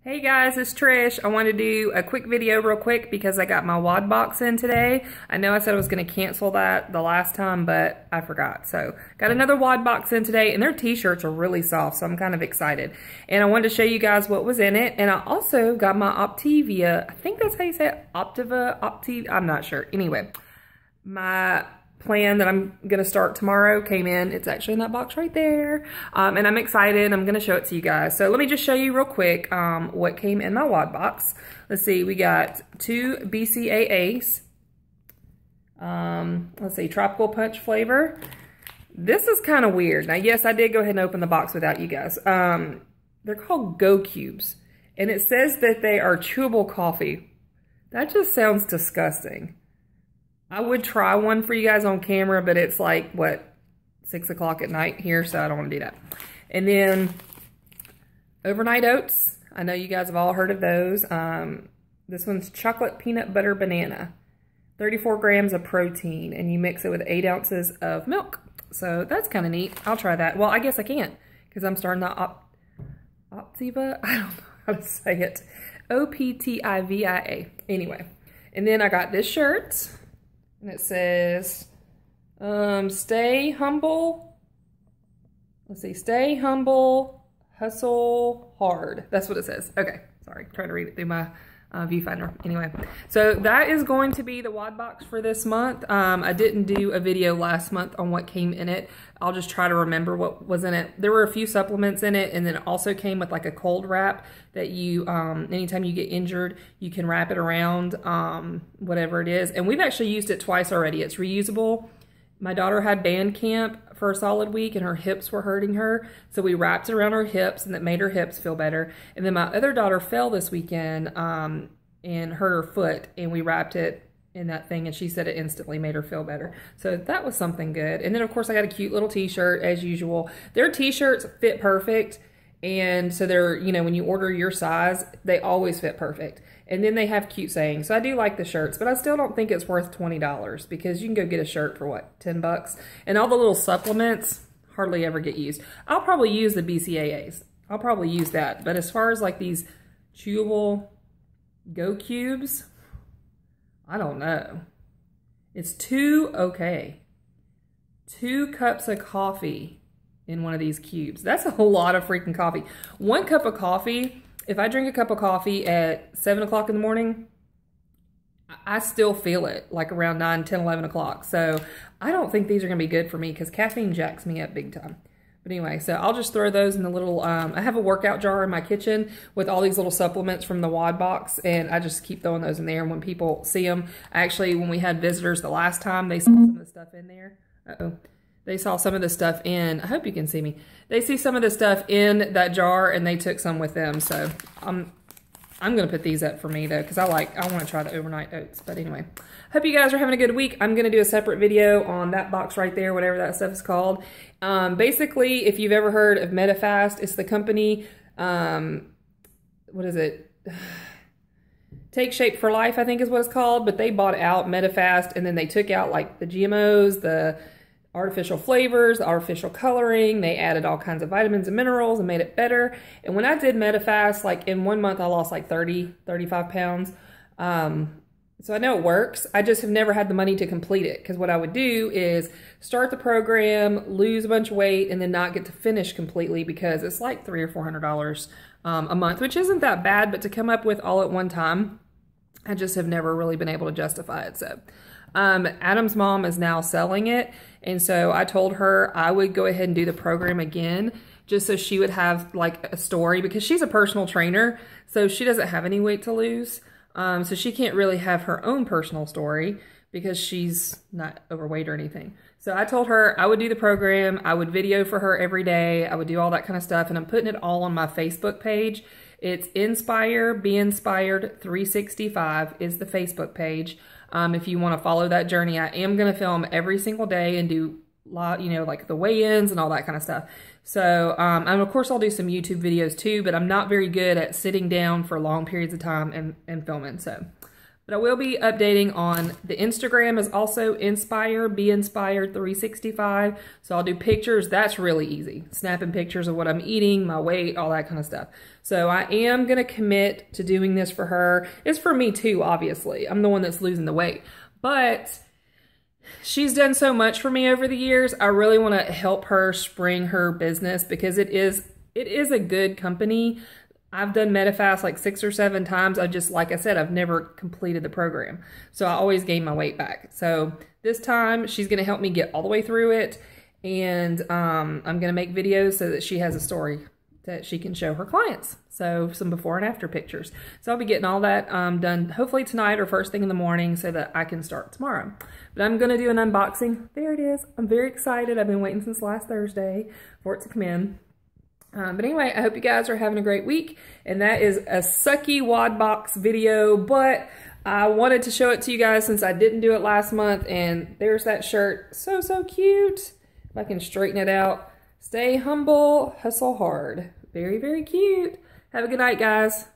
Hey guys, it's Trish. I want to do a quick video real quick because I got my WOD box in today. I know I said I was going to cancel that the last time, but I forgot. So got another WOD box in today, and their t-shirts are really soft, so I'm kind of excited. And I wanted to show you guys what was in it. And I also got my Optavia, I think that's how you say it, Optiva, I'm not sure. Anyway, my plan that I'm going to start tomorrow came in. It's actually in that box right there. And I'm excited. I'm going to show it to you guys. So let me just show you real quick what came in my WOD box. Let's see. We got 2 BCAAs. Let's see. Tropical Punch flavor. This is kind of weird. Now, yes, I did go ahead and open the box without you guys. They're called Go Cubes. And it says that they are chewable coffee. That just sounds disgusting. I would try one for you guys on camera, but it's like, what, 6 o'clock at night here, so I don't want to do that. And then overnight oats. I know you guys have all heard of those. This one's chocolate peanut butter banana. 34 grams of protein, and you mix it with 8 ounces of milk. So that's kind of neat. I'll try that. Well, I guess I can't because I'm starting the Optiva. I don't know how to say it. Optivia. Anyway, and then I got this shirt. And it says, stay humble. Let's see, stay humble, hustle hard. That's what it says. Okay, sorry, trying to read it through my viewfinder. Anyway, so that is going to be the WOD box for this month. I didn't do a video last month on what came in it. I'll just try to remember what was in it. There were a few supplements in it, and then it also came with like a cold wrap that you, anytime you get injured, you can wrap it around whatever it is. And we've actually used it twice already. It's reusable. My daughter had band camp for a solid week and her hips were hurting her. So we wrapped it around her hips and that made her hips feel better. And then my other daughter fell this weekend and hurt her foot, and we wrapped it in that thing, and she said it instantly made her feel better. So that was something good. And then of course I got a cute little t-shirt as usual. Their t-shirts fit perfect. And so they're, you know, when you order your size, they always fit perfect. And then they have cute sayings. So I do like the shirts, but I still don't think it's worth $20 because you can go get a shirt for what, 10 bucks? And all the little supplements hardly ever get used. I'll probably use the BCAAs. I'll probably use that. But as far as like these chewable Go Cubes, I don't know. It's okay. 2 cups of coffee in one of these cubes. That's a lot of freaking coffee. 1 cup of coffee, if I drink a cup of coffee at 7 o'clock in the morning, I still feel it like around 9, 10, 11 o'clock. So I don't think these are gonna be good for me because caffeine jacks me up big time. But anyway, so I'll just throw those in the little, I have a workout jar in my kitchen with all these little supplements from the WOD box, and I just keep throwing those in there. And when people see them, actually, when we had visitors the last time, they saw some of the stuff in there. They saw some of the stuff in, I hope you can see me. They see some of the stuff in that jar, and they took some with them. So I'm going to put these up for me, though, because I want to try the overnight oats. But anyway, hope you guys are having a good week. I'm going to do a separate video on that box right there, whatever that stuff is called. Basically, if you've ever heard of Medifast, it's the company, what is it? Take Shape for Life, I think is what it's called. But they bought out Medifast, and then they took out like the GMOs, the artificial flavors, the artificial coloring. They added all kinds of vitamins and minerals and made it better. And when I did Medifast, like in 1 month, I lost like 30, 35 pounds. So I know it works. I just have never had the money to complete it, because what I would do is start the program, lose a bunch of weight, and then not get to finish completely because it's like $300 or $400 a month, which isn't that bad, but to come up with all at one time, I just have never really been able to justify it. So Adam's mom is now selling it. And so I told her I would go ahead and do the program again, just so she would have like a story, because she's a personal trainer. So she doesn't have any weight to lose. So she can't really have her own personal story because she's not overweight or anything. So I told her I would do the program. I would video for her every day. I would do all that kind of stuff. And I'm putting it all on my Facebook page. It's Inspire, Be Inspired 365 is the Facebook page. If you want to follow that journey, I am going to film every single day and do, you know, like the weigh-ins and all that kind of stuff. So, and of course I'll do some YouTube videos too, but I'm not very good at sitting down for long periods of time and filming. So, But I will be updating on the Instagram is also Inspire, Be Inspired 365. So I'll do pictures. That's really easy. Snapping pictures of what I'm eating, my weight, all that kind of stuff. So I am going to commit to doing this for her. It's for me too, obviously. I'm the one that's losing the weight. But she's done so much for me over the years. I really want to help her spring her business because it is a good company. I've done Medifast like 6 or 7 times. Like I said, I've never completed the program. So I always gain my weight back. So this time she's going to help me get all the way through it. And I'm going to make videos so that she has a story that she can show her clients. So some before and after pictures. So I'll be getting all that done hopefully tonight or first thing in the morning so that I can start tomorrow. But I'm going to do an unboxing. There it is. I'm very excited. I've been waiting since last Thursday for it to come in. But anyway, I hope you guys are having a great week. And that is a sucky wad box video, but I wanted to show it to you guys since I didn't do it last month. And there's that shirt. So, so cute. If I can straighten it out. Stay humble, hustle hard. Very, very cute. Have a good night, guys.